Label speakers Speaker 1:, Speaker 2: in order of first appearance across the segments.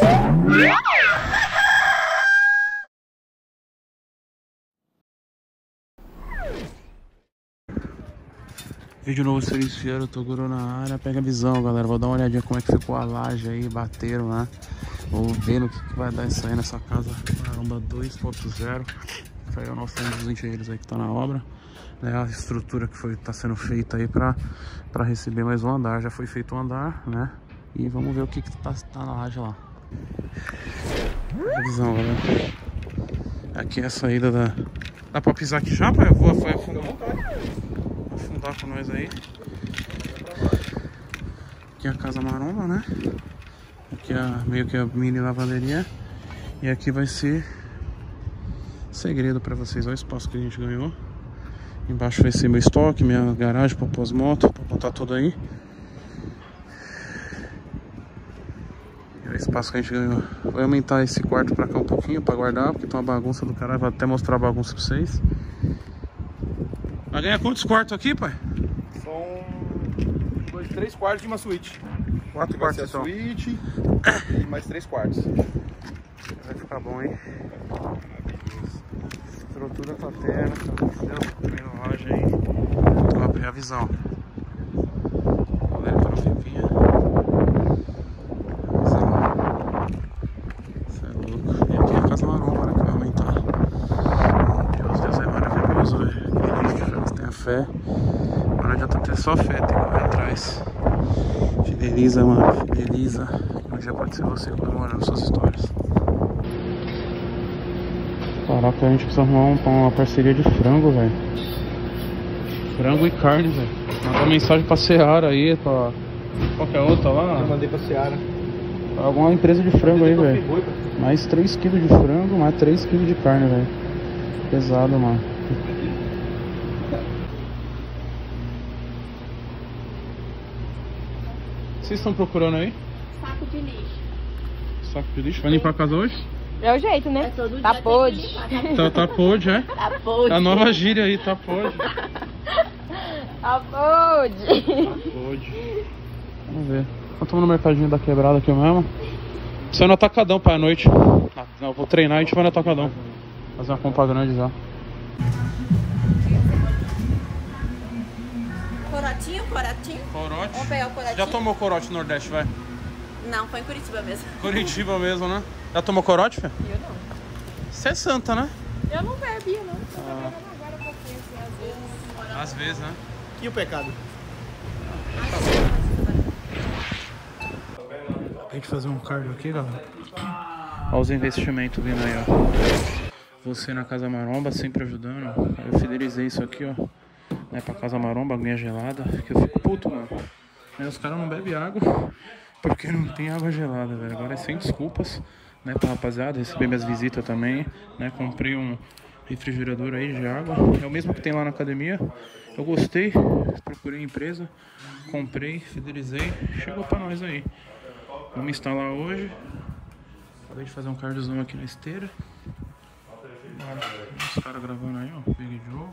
Speaker 1: Vídeo novo, Feliz Fiero, Toguro na área. Pega a visão, galera. Vou dar uma olhadinha como é que ficou a laje aí. Bateram lá. Vou ver no que vai dar isso aí nessa casa Maromba 2.0. Isso aí é o nosso um dos engenheiros aí que tá na obra. A estrutura que tá sendo feita aí pra receber mais um andar. Já foi feito um andar, né? E vamos ver o que tá na laje lá. Pega a visão, galera. Aqui é a saída da... Dá pra pisar aqui já, pai? Eu vou afundar com nós aí. Aqui é a Casa Maromba, né? Aqui é meio que a mini lavanderia. E aqui vai ser segredo pra vocês. Olha o espaço que a gente ganhou. Embaixo vai ser meu estoque, minha garagem pra pôr as motos, pra botar tudo aí. E o espaço que a gente ganhou. Vou aumentar esse quarto pra cá um pouquinho pra guardar, porque tá uma bagunça do caralho. Vou até mostrar a bagunça pra vocês. Vai ganhar quantos quartos aqui, pai?
Speaker 2: São 3 quartos e uma suíte.
Speaker 1: 4 quartos então.
Speaker 2: Suíte e mais 3 quartos.
Speaker 1: Vai ficar bom, hein? Estrutura tá terra, primeira loja aí. Top, é a visão. Galera, para o Fipinha. Visão. Isso é louco. E aqui é a Casa Maromba, né? Que vai aumentar. Deus é maravilhoso, velho. Tenha fé. Agora adianta ter só fé, tem que correr atrás. Fideliza, mano. Fideliza. Um dia pode ser você comemorando suas histórias. Caraca, a gente precisa arrumar uma parceria de frango, velho. Frango e carne, velho. Mandar mensagem pra Seara aí, pra qualquer outra lá.
Speaker 2: Eu mandei pra Seara.
Speaker 1: Alguma empresa de frango aí, velho. Mais 3 kg de frango, mais 3 kg de carne, velho. Pesado, mano. Vocês estão procurando aí?
Speaker 3: Saco de lixo.
Speaker 1: Saco de lixo? Vai limpar a casa hoje?
Speaker 3: É o jeito, né? Tá podre.
Speaker 1: Tá podre, é?
Speaker 3: Tá podre.
Speaker 1: A nova gíria aí, tá podre.
Speaker 3: Tá podre.
Speaker 1: Tá podre. Vamos ver. Nós estamos no mercadinho da quebrada aqui mesmo. Precisa no atacadão pra noite. Não, eu vou treinar e a gente vai no atacadão. Fazer uma compra grande já.
Speaker 3: Corotinho?
Speaker 1: Corote?
Speaker 3: Vamos pegar o corotinho.
Speaker 1: Já tomou corote no Nordeste, vai?
Speaker 3: Não, foi em Curitiba mesmo.
Speaker 1: Curitiba mesmo, né? Já tomou corote, Fê?
Speaker 3: Eu não.
Speaker 1: Você é santa, né?
Speaker 3: Eu não bebia, não. Tô bebendo agora um pouquinho, assim, às vezes.
Speaker 1: Às vezes, né?
Speaker 2: E o pecado?
Speaker 1: Tem que fazer um cardio aqui, galera. Olha os investimentos vindo aí, ó. Você na Casa Maromba, sempre ajudando. Eu fidelizei isso aqui, ó. Né, pra Casa Maromba, aguinha gelada. Que eu fico puto, mano. Aí os caras não bebem água porque não tem água gelada, velho. Agora é sem desculpas, né, pra rapaziada. Receber minhas visitas também, né. Comprei um refrigerador aí de água. É o mesmo que tem lá na academia. Eu gostei, procurei a empresa, comprei, fidelizei. Chegou pra nós aí. Vamos instalar hoje. Acabei de fazer um cardiozão aqui na esteira. Os caras gravando aí, ó. Big Joe.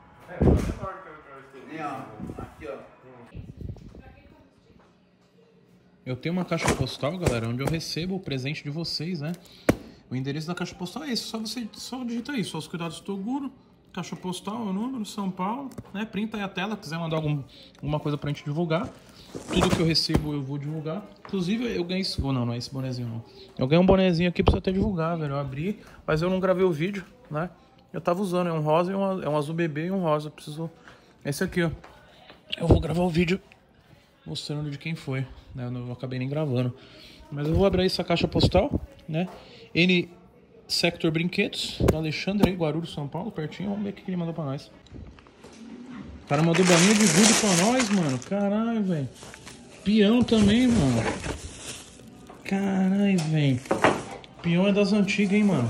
Speaker 1: Eu tenho uma caixa postal, galera, onde eu recebo o presente de vocês, né? O endereço da caixa postal é esse. Só digita aí, só os cuidados do Toguro. Caixa postal, o número, São Paulo, né? Printa aí a tela, quiser mandar alguma coisa pra gente divulgar. Tudo que eu recebo eu vou divulgar. Inclusive eu ganhei esse... não é esse bonezinho não. Eu ganhei um bonezinho aqui pra você até divulgar, velho. Eu abri, mas eu não gravei o vídeo, né? Eu tava usando, é um rosa, é um azul bebê e um rosa. Preciso... Esse aqui, ó. Eu vou gravar o vídeo mostrando de quem foi, né? Eu não acabei nem gravando. Mas eu vou abrir essa caixa postal, né? N Sector Brinquedos, do Alexandre aí, Guarulhos, São Paulo, pertinho. Vamos ver o que ele mandou pra nós. O cara mandou bolinha de gude pra nós, mano. Caralho, velho. Peão também, mano. Caralho, velho. Peão é das antigas, hein, mano.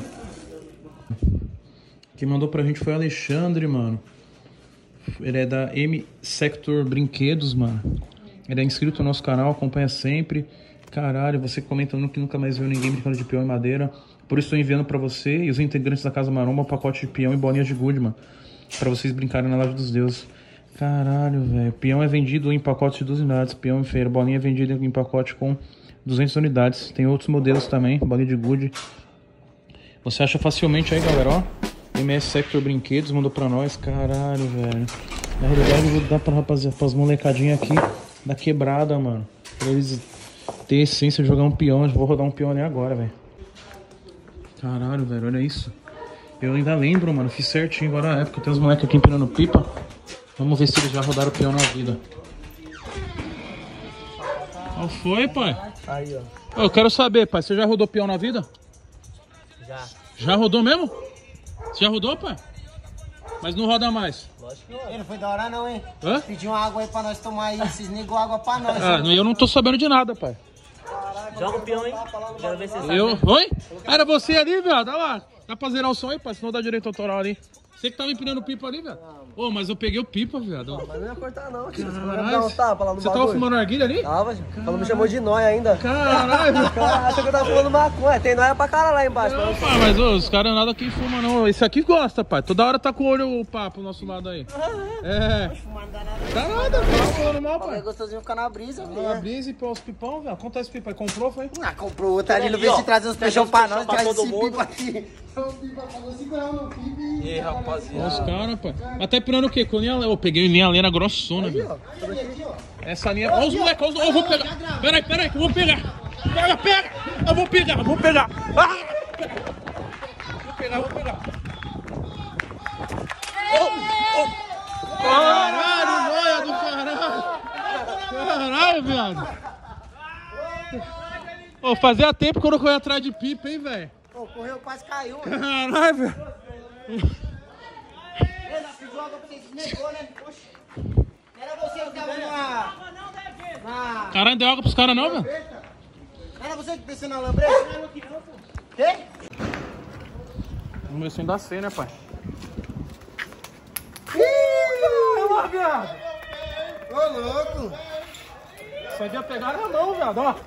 Speaker 1: Quem mandou pra gente foi o Alexandre, mano. Ele é da M Sector Brinquedos, mano. Ele é inscrito no nosso canal, acompanha sempre. Caralho, você comentando que nunca mais viu ninguém brincando de peão e madeira. Por isso estou enviando pra você e os integrantes da Casa Maromba um pacote de peão e bolinhas de gude, mano. Pra vocês brincarem na Laje dos Deuses. Caralho, velho. Peão é vendido em pacote de 12 unidades. Peão em feira. Bolinha é vendida em pacote com 200 unidades. Tem outros modelos também, bolinha de gude. Você acha facilmente aí, galera, ó. MS Sector Brinquedos mandou pra nós. Caralho, velho. Na realidade eu vou dar pra rapaziada, pras molecadinhas aqui da quebrada, mano. Pra eles terem essência de jogar um peão. Eu vou rodar um peão ali agora, velho. Caralho, velho, olha isso. Eu ainda lembro, mano, fiz certinho agora na época. Tem uns moleques aqui empinando pipa. Vamos ver se eles já rodaram o peão na vida. Qual foi, pai?
Speaker 4: Aí, ó.
Speaker 1: Eu quero saber, pai, você já rodou peão na vida?
Speaker 4: Já.
Speaker 1: Já rodou mesmo? Você já rodou, pai? Mas não roda mais.
Speaker 4: Lógico que não. Ele não foi da hora não, hein?
Speaker 1: Hã?
Speaker 4: Pediu uma água aí pra nós tomar aí. Vocês negou água pra nós.
Speaker 1: Ah, eu não tô sabendo de nada, pai.
Speaker 5: Joga o peão, hein? Quero ver se você sabe.
Speaker 1: Eu? Oi? Era você ali, velho? Olha lá. Dá pra zerar o som aí, pai? Senão dá direito autoral ali. Você que tava empinando pipa ali, velho? Ô, mas eu peguei o pipa, viado.
Speaker 4: Mas não ia cortar não. Você
Speaker 1: Caralho.
Speaker 4: dar um tapa lá no
Speaker 1: Você
Speaker 4: bagulho.
Speaker 1: tava fumando narguilha ali?
Speaker 4: Tava, falou, me chamou de nóia ainda.
Speaker 1: Caralho.
Speaker 4: Cara, achou que eu tava fumando maconha. Tem nóia pra caralho lá embaixo.
Speaker 1: Não, pai, mas ô, os caras nada aqui fumam, não. Esse aqui gosta, pai. Toda hora tá com o olho pá pro nosso lado aí. É. Tá nada, tá falando mal,
Speaker 4: É
Speaker 1: pai.
Speaker 4: gostosinho ficar na brisa,
Speaker 1: Na
Speaker 4: velho.
Speaker 1: brisa e os pipão, velho. Quanto é esse pipa aí? Comprou, foi?
Speaker 4: Ah, comprou outra ali no
Speaker 5: Ali,
Speaker 4: vez
Speaker 5: ó.
Speaker 4: de trazer uns
Speaker 5: Trazer
Speaker 4: peixão
Speaker 5: uns
Speaker 4: pra
Speaker 5: peixão
Speaker 4: nós,
Speaker 5: pra
Speaker 4: traz
Speaker 5: todo
Speaker 4: esse
Speaker 5: mundo.
Speaker 4: pipa aqui. O pipa pagou 5 reais no pipa.
Speaker 5: Ih, rapaziada.
Speaker 1: Os caras, pai. Mas tá empinando o quê? Com linha... Eu peguei linha lena grossona,
Speaker 4: Aí,
Speaker 1: velho.
Speaker 4: ó.
Speaker 1: Essa linha... Olha os moleques, olha os... Eu vou pegar. Peraí, que eu vou pegar. Pega. Eu vou pegar. Ah! Vou pegar. Caralho, noia do caralho. Caralho, viado. Ô, fazia tempo que eu não corri atrás de pipa, hein, velho.
Speaker 4: Pô, correu, quase caiu.
Speaker 1: Caralho, velho.
Speaker 4: Ele pediu água pra vocês, negou, né? Poxa. Era você que tava na...
Speaker 1: Caralho, não deu água pros caras não, velho?
Speaker 4: Era você que desceu na lambreta? Quê?
Speaker 1: Vamos ver se ainda dá C, né, pai?
Speaker 4: Olha, viado. Ô, louco.
Speaker 1: Isso aqui ia pegar na mão, viado, ó.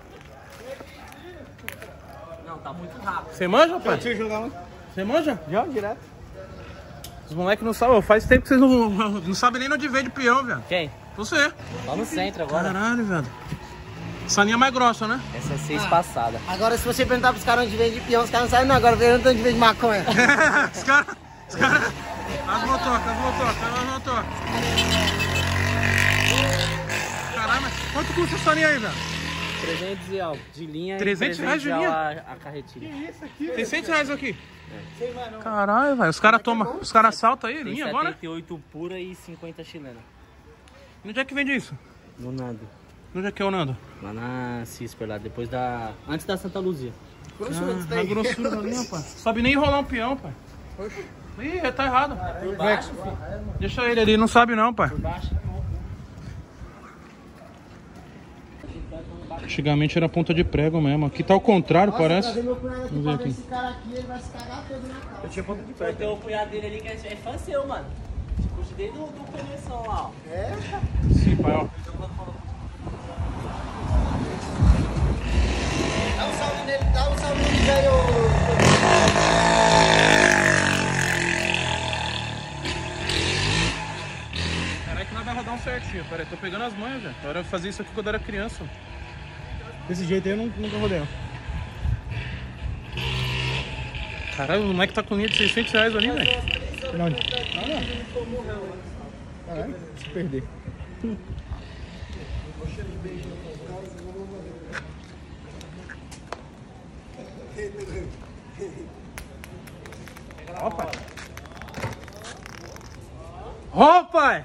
Speaker 5: Não, tá muito rápido.
Speaker 1: Você manja, pai?
Speaker 4: Deixa eu jogar um.
Speaker 1: Você manja?
Speaker 4: Já, direto.
Speaker 1: Os moleques não sabem, faz tempo que vocês não sabem nem onde vem de peão, velho.
Speaker 5: Quem?
Speaker 1: Você.
Speaker 5: Lá no centro agora.
Speaker 1: Caralho, velho. Essa linha é mais grossa, né?
Speaker 5: Essa é 6 passada.
Speaker 4: Agora, se você perguntar pros caras onde vem de peão, os caras não sabem não. Agora pergunta onde vem de maconha.
Speaker 1: Os caras... As motocas. Caralho, mas quanto custa essa linha aí, velho?
Speaker 5: 300 e algo. De linha
Speaker 1: 300
Speaker 5: e
Speaker 1: reais de
Speaker 5: 300
Speaker 1: linha?
Speaker 5: A carretilha.
Speaker 1: 600 reais aqui. Caralho, velho. Os caras assaltam aí,
Speaker 5: Tem
Speaker 1: linha agora?
Speaker 5: 78 pura e 50 chilena.
Speaker 1: Onde é que vende isso?
Speaker 5: No Nando.
Speaker 1: Onde é que é o Nando?
Speaker 5: Lá na Cisper, lá depois da... Antes da Santa Luzia.
Speaker 1: A grossura da linha, pai. Sabe nem enrolar um peão, pai. Ih, tá errado.
Speaker 5: Por baixo,
Speaker 1: Deixa ele ali, não sabe não, pai.
Speaker 5: por baixo.
Speaker 1: Antigamente era ponta de prego mesmo. Aqui tá ao contrário, parece.
Speaker 4: Vamos
Speaker 1: ver aqui.
Speaker 4: Esse cara aqui, ele vai se cagar todo na cara.
Speaker 5: Tem o cunhado dele ali que é fã seu, mano. Puxa desde do começo lá, ó.
Speaker 4: É?
Speaker 1: Sim, pai, ó.
Speaker 4: Dá um salve nele, velho.
Speaker 1: Caralho, que nós vai rodar um certinho. Pera aí, tô pegando as manhas, velho. Eu fazia isso aqui quando eu era criança.
Speaker 2: Desse jeito aí eu nunca rodei.
Speaker 1: Caralho, o moleque tá com linha de 600 reais ali, velho.
Speaker 2: Onde? Caralho, se perder.
Speaker 1: Ó, pai. Ó, pai.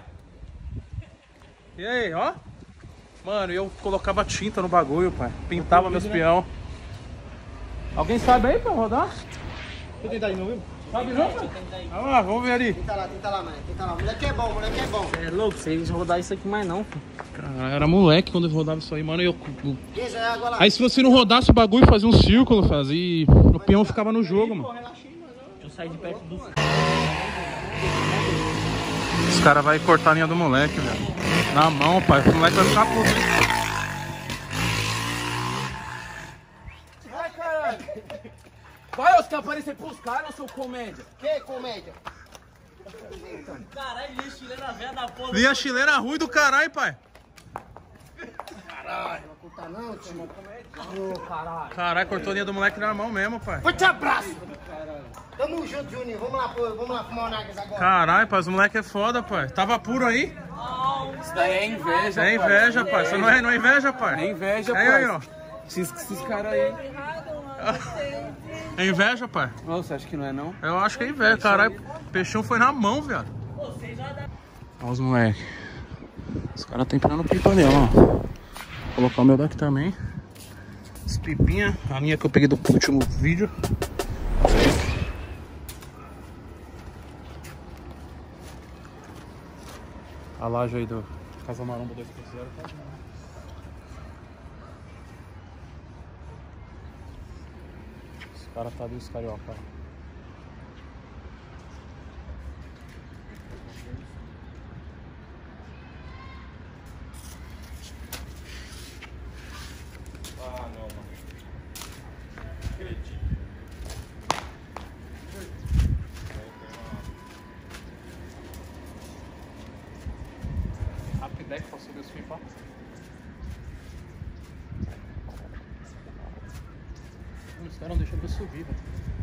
Speaker 1: E aí, ó. Mano, eu colocava tinta no bagulho, pai. Pintava meus peão. Alguém sabe aí pra rodar?
Speaker 2: Deixa eu tentar de novo.
Speaker 1: Sabe não, pai? Vamos lá, vamos ver ali.
Speaker 4: Tenta lá, mano. Tenta lá. Moleque é bom.
Speaker 5: É louco, vocês vão rodar isso aqui mais não, filho.
Speaker 1: Cara, eu era moleque quando eu rodava isso aí, mano.
Speaker 4: Deixa a água lá.
Speaker 1: Aí se você não rodasse o bagulho, fazia um círculo, fazia. O peão ficava no jogo, mano.
Speaker 5: Eu saí de perto do...
Speaker 1: Os caras vão cortar a linha do moleque, velho. Na mão, pai. O moleque vai ficar puto.
Speaker 2: Vai, caralho. Vai, os que aparecer pros caras, seu comédia.
Speaker 4: Que comédia?
Speaker 5: Caralho, linha chilena velha da porra.
Speaker 1: Linha chilena ruim do caralho, pai.
Speaker 4: Não vai contar não, tio. Ô, caralho.
Speaker 1: Caralho, cortou a linha do moleque na mão mesmo, pai.
Speaker 4: Forte abraço. Tamo junto, Juninho. Vamos lá fumar o Nagas agora.
Speaker 1: Caralho, pai, os moleque é foda, pai. Tava puro aí?
Speaker 2: Isso daí é inveja,
Speaker 1: É inveja, pai. Você não é inveja, pai?
Speaker 2: É inveja,
Speaker 1: É aí, ó.
Speaker 2: Esses caras aí.
Speaker 1: É inveja, pai?
Speaker 2: Não, você acha que não é, não?
Speaker 1: Eu acho que é inveja, caralho. Peixão foi na mão, viado. Olha os moleque. Os caras tá empinando pipa ali, ó. Vou colocar o meu daqui também. As pipinhas, a linha que eu peguei do último vídeo. A laje aí do Casa Maromba 2.0 tá. Os caras tá ali, os carioca.
Speaker 2: Ah, não, mano. Acredito.
Speaker 1: Rapidex pra subir os pipa. Os caras não deixam eu subir, velho.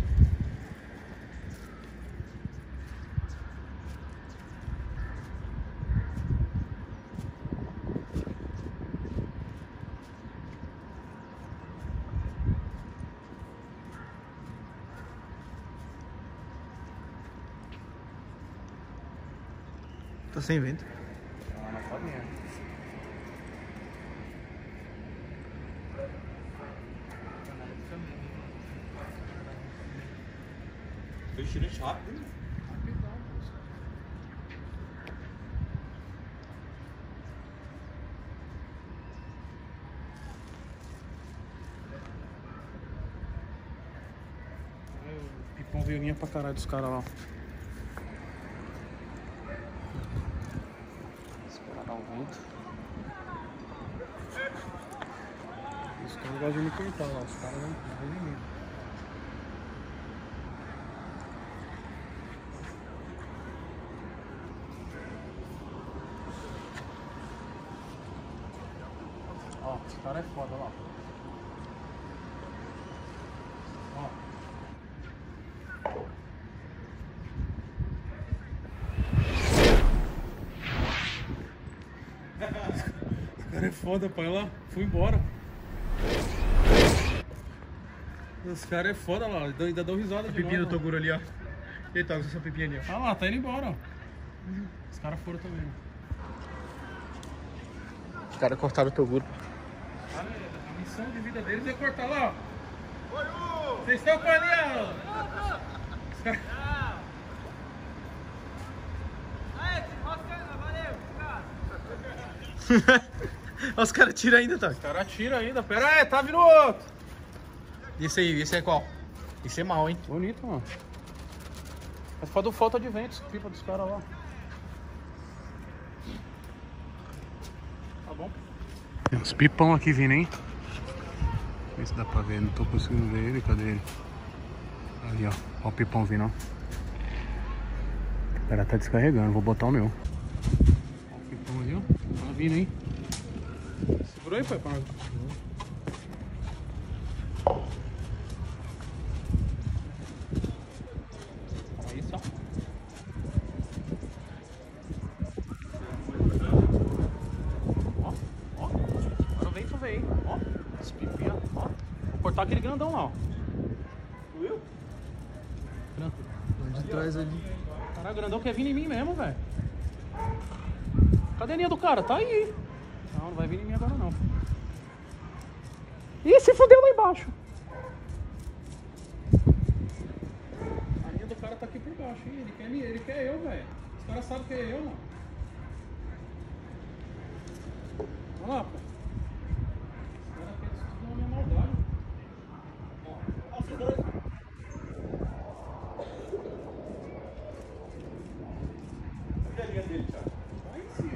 Speaker 1: Tá sem vento.
Speaker 2: Ah, não pode mesmo. Foi tirante rápido, hein?
Speaker 1: O pipão veio linha pra caralho dos caras lá. Esperar dar o vento. Os caras gostam de me cortar lá, os caras não vêm em mim. Ó, esse cara é foda lá. Ó. Esse cara é foda, pai. Olha lá, fui embora. Esse cara é foda lá, ainda deu risada de
Speaker 6: Pepinho do
Speaker 1: novo.
Speaker 6: Toguro ali, ó. Eita, essa pepinha ali, ó.
Speaker 1: Ah lá, tá indo embora, ó. Os caras foram também.
Speaker 6: Os caras cortaram o Toguro.
Speaker 1: A missão de vida deles é cortar lá, ó. Vocês estão com ali, ó. Os caras...
Speaker 6: Os caras tiram ainda, tá?
Speaker 1: Os caras tiram ainda. Pera aí, tá vindo outro.
Speaker 6: Esse aí, esse é qual? Esse é mal, hein?
Speaker 1: Bonito, mano. Mas falta falta de vento, pipa dos caras lá. Tá bom? Tem uns pipão aqui vindo, hein? Vê se dá pra ver, não tô conseguindo ver ele, cadê ele? Ali, ó. Ó o pipão vindo, ó. O cara tá descarregando, vou botar o meu. Ó o pipão ali, ó. Tá vindo, hein? Segurou aí, pai, pra nós. Aí só. Ó, ó. Agora vem tu ver, hein? Ó, esse pipinha, ó. Vou cortar aquele grandão lá, ó. Viu?
Speaker 6: De trás ali.
Speaker 1: Caralho, o grandão quer vir em mim mesmo, velho. Cadê a linha do cara? Tá aí. Não, não vai vir em mim agora não. Ih, se fudeu lá embaixo. A linha do cara tá aqui por baixo, hein? Ele quer eu, velho. Os caras sabem que é eu, mano. Olha lá, pô. Os caras querem estudar a minha maldade.
Speaker 2: Cadê a linha dele, Thiago?
Speaker 1: Vai em cima.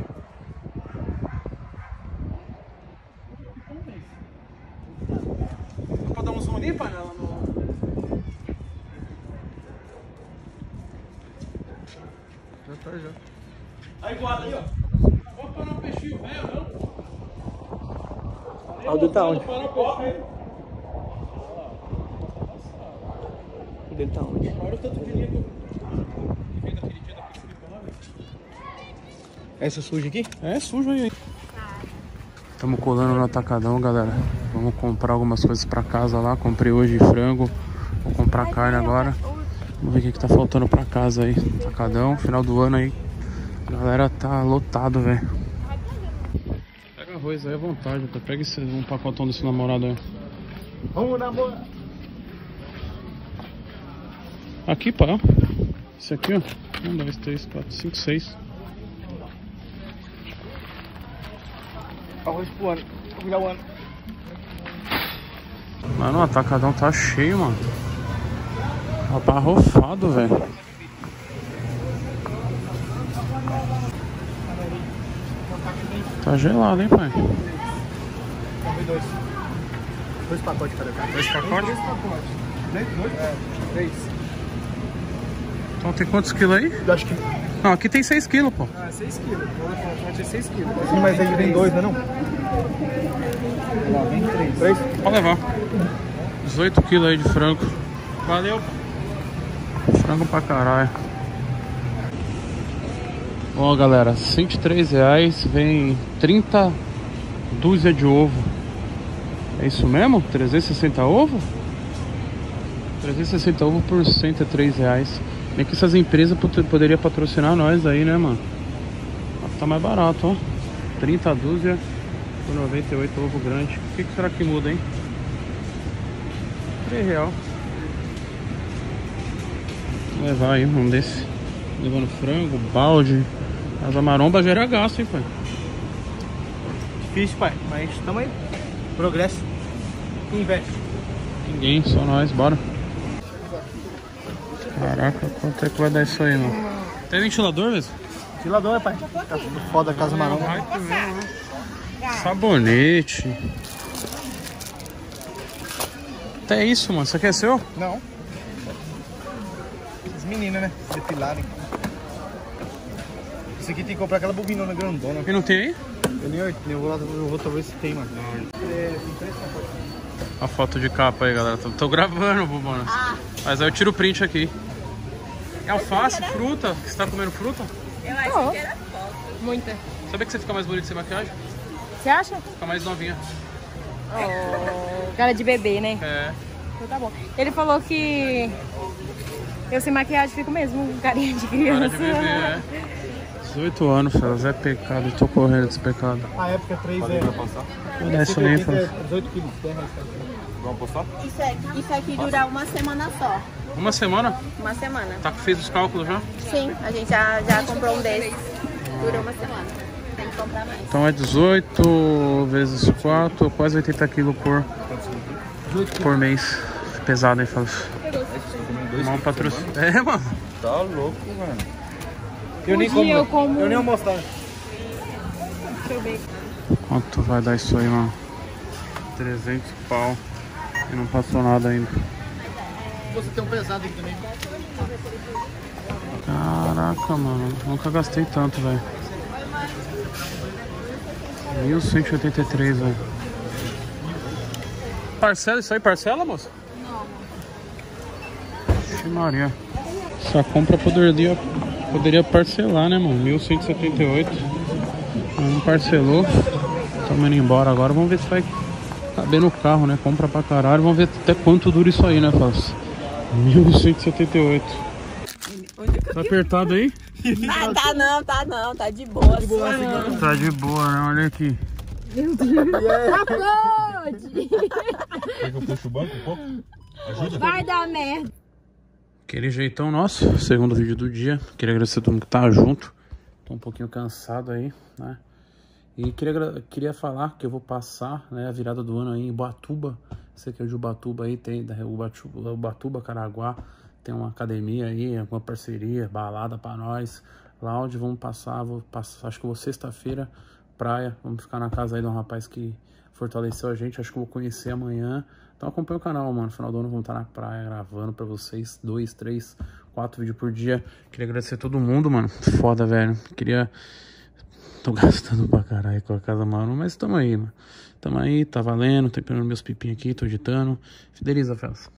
Speaker 1: Dá pra dar um zoom ali, pai?
Speaker 6: Já tá, já.
Speaker 2: Aí, guarda aí, ó.
Speaker 1: Vou parar um peixinho velho, não?
Speaker 6: O dele tá onde? O dele tá onde?
Speaker 1: Olha o tanto de linha que eu vi daquele dia daquele Felipe lá, velho.
Speaker 6: Essa suja aqui?
Speaker 1: É sujo aí. Estamos colando no atacadão, galera. Vamos comprar algumas coisas pra casa lá. Comprei hoje frango. Vou comprar carne agora. Vamos ver o que tá faltando pra casa aí. Atacadão, final do ano aí. A galera tá lotado, velho. Pega arroz aí à vontade. Pega um pacotão desse namorado aí.
Speaker 6: Vamos namorar.
Speaker 1: Aqui, pá. Esse aqui, ó. 1, 2, 3, 4, 5, 6.
Speaker 6: Arroz pro ano. Vou virar o ano.
Speaker 1: Mano, o atacadão tá cheio, mano. Tá arrofado, velho. Tá gelado, hein, pai?
Speaker 6: Dois pacotes cada vez.
Speaker 1: 2 pacotes?
Speaker 6: 2? 3.
Speaker 1: Então tem quantos quilos aí?
Speaker 6: Eu acho que...
Speaker 1: Não, aqui tem 6 quilos, pô.
Speaker 6: Ah, 6 quilos. Pode ser 6 quilos. Sim, mas aí vem 2, não é não? Lá, vem 3. 3?
Speaker 1: Pode levar. 18 quilos aí de frango. Valeu. Frango pra caralho. Ó, galera, R$103 vem 30 dúzia de ovo. É isso mesmo? 360 ovo? 360 ovo por R$103. Nem que essas empresas poderiam patrocinar nós aí, né, mano? Tá mais barato, ó. 30 dúzia por 98 ovo grande. O que será que muda, hein? R$3. Vou levar aí um desse. Levando frango, balde. As maromba gera gasto, hein, pai?
Speaker 6: Difícil, pai. Mas tamo aí. Progresso. Quem investe?
Speaker 1: Ninguém, só nós, bora. Caraca, quanto é que vai dar isso aí, mano? Tem ventilador mesmo?
Speaker 6: Ventilador, pai. Tá tudo foda a casa maromba.
Speaker 1: Sabonete. Até isso, mano. Isso aqui é seu?
Speaker 6: Não. As meninas, né? Depilarem. Isso aqui tem que comprar aquela bobinona grandona.
Speaker 1: E não tem aí?
Speaker 6: Eu vou lá, eu vou talvez se tem, mano.
Speaker 1: A foto de capa aí, galera. Tô gravando, bobona. Mas aí eu tiro o print aqui. É alface, fruta? Você tá comendo fruta?
Speaker 3: Eu acho que era foto. Muita.
Speaker 1: Sabia que você fica mais bonito sem maquiagem?
Speaker 3: Você acha?
Speaker 1: Fica mais novinha.
Speaker 3: Oh, cara de bebê, né?
Speaker 1: É.
Speaker 3: Então tá bom. Ele falou que eu sem maquiagem fico mesmo com carinha de
Speaker 1: Cara
Speaker 3: criança.
Speaker 1: de bebê, é. 18 anos, Felas. É pecado. Tô correndo desse pecado.
Speaker 6: A época 3 é...
Speaker 1: Vou dar isso aí, Felas.
Speaker 6: 18 quilos.
Speaker 2: Vamos postar?
Speaker 3: Isso aqui dura uma semana só.
Speaker 1: Uma semana?
Speaker 3: Uma semana.
Speaker 1: Tá, fez os cálculos já?
Speaker 3: Sim, a gente já comprou um desses. Dura uma semana. Tem que comprar mais.
Speaker 1: Então é 18 vezes 4, quase 80 quilos por mês. Pesado, hein, Felas? Mal patrocínio. É, mano.
Speaker 2: Tá louco, mano.
Speaker 6: Eu nem
Speaker 3: dia eu
Speaker 6: como.
Speaker 3: como-
Speaker 6: Eu nem almoço.
Speaker 3: Deixa eu ver.
Speaker 1: Quanto vai dar isso aí, mano? 300 pau. E não passou nada ainda.
Speaker 6: Você tem um pesado aqui também.
Speaker 1: Caraca, mano. Nunca gastei tanto, velho. 1.183, velho. Parcela isso aí? Parcela, moça? Não. Maria. Essa compra poderia parcelar, né, mano? 1.178. Não parcelou. Estamos indo embora agora. Vamos ver se vai caber no carro, né? Compra pra caralho. Vamos ver até quanto dura isso aí, né, Fábio? 1.178. Tá apertado aí?
Speaker 3: Tá não, tá de boa.
Speaker 1: Tá de boa, né? Olha aqui.
Speaker 2: Quer que eu puxe o banco um pouco? Ajuda?
Speaker 3: Vai dar merda.
Speaker 1: Aquele jeitão nosso, segundo vídeo do dia. Queria agradecer a todo mundo que tá junto. Tô um pouquinho cansado aí, né? E queria falar que eu vou passar, né, a virada do ano aí em Ubatuba. Você que é de Ubatuba aí, tem da Ubatuba, Caraguá. Tem uma academia aí, alguma parceria, balada pra nós. Lá onde vamos passar, acho que vou sexta-feira, praia. Vamos ficar na casa aí de um rapaz que fortaleceu a gente. Acho que eu vou conhecer amanhã. Então acompanha o canal, mano. No final do ano vamos estar na praia gravando pra vocês 2, 3, 4 vídeos por dia. Queria agradecer a todo mundo, mano. Foda, velho. Queria Tô gastando pra caralho com a Casa Marrom, mas tamo aí, mano. Tamo aí, tá valendo, tô esperando meus pipinhos aqui, tô editando. Fideliza, Felsa.